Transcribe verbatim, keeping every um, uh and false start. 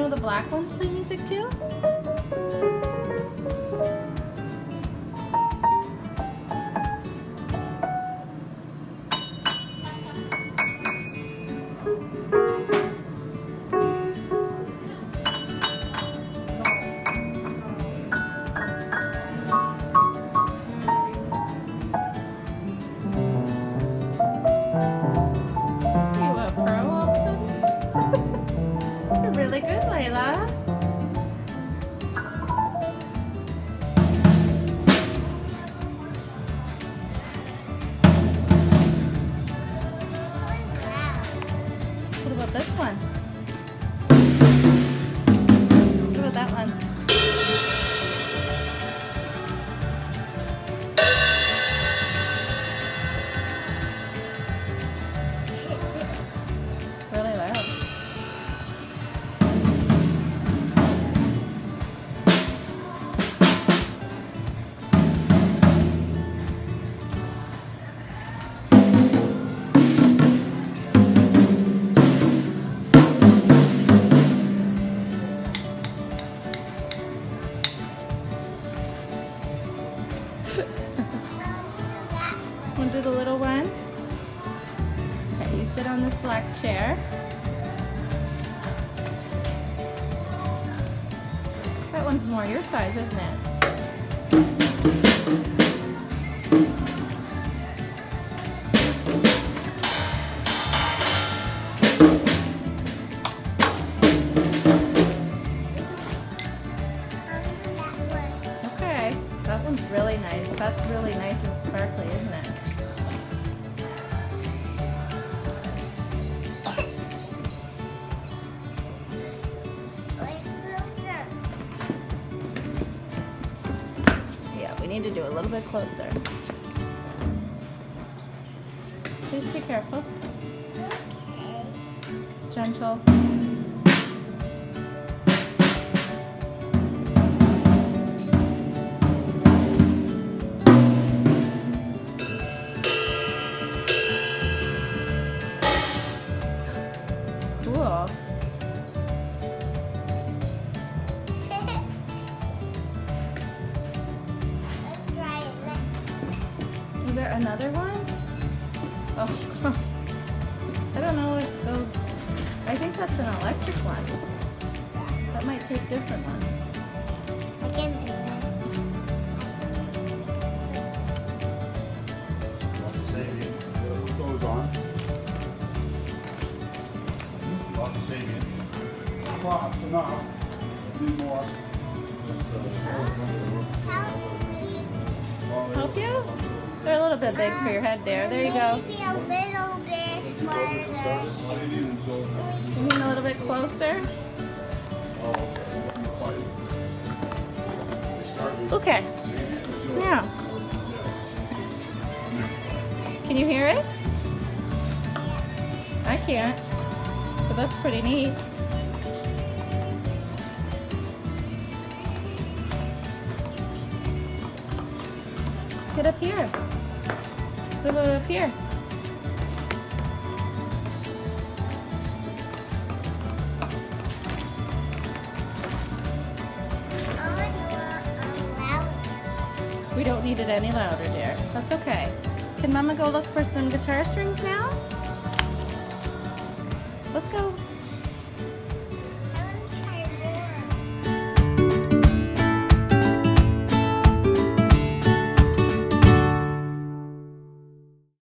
the black ones play music too? Really good, Layla. What about this one? What about that one? Really loud. Want to do the little one? Okay, you sit on this black chair. That one's more your size, isn't it? Okay, that one's really nice. That's really nice and sparkly, isn't it? Yeah, we need to do a little bit closer. Please be careful. Okay. Gentle. Cool. Is there another one? Oh, I don't know if those, I think that's an electric one. That might take different ones. I can do that. What goes on? Lots of saving. Lots enough. Need more. Help you? They're a little bit big for your head there. There you go. Maybe a little bit farther. You mean a little bit closer? Okay. Now. Can you hear it? I can't. But that's pretty neat. Get up here. What about up here? We don't need it any louder, dear. That's okay. Can Mama go look for some guitar strings now? Let's go.